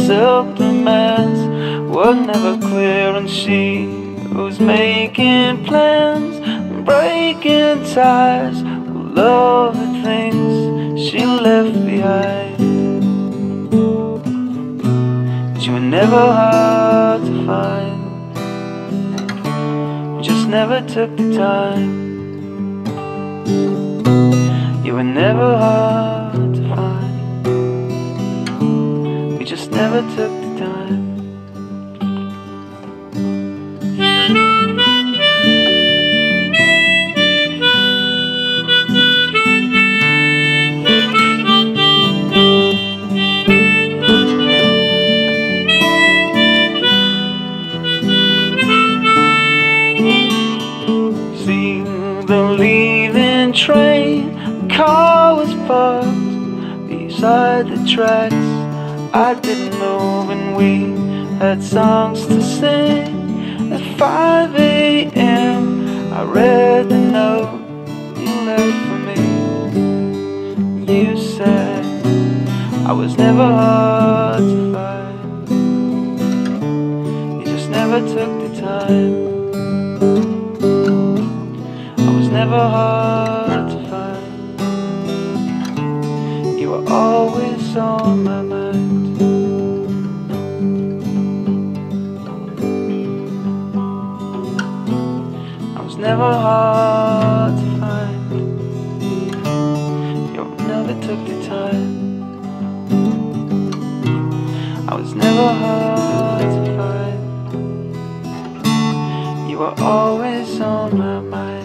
self-demands were never clear, and she was making plans and breaking ties with all the things she left behind. But you were never hard to find, you just never took the time. You were never hard to find, we just never took the time. See the leaving train, the car was parked beside the tracks. I didn't move and we had songs to sing. At 5 a.m. I read the note you left for me. You said I was never hard to find, you just never took the time. I was never hard to find, you were always on my mind. I was never hard to find, you never took the time. I was never hard to find, you were always on my mind.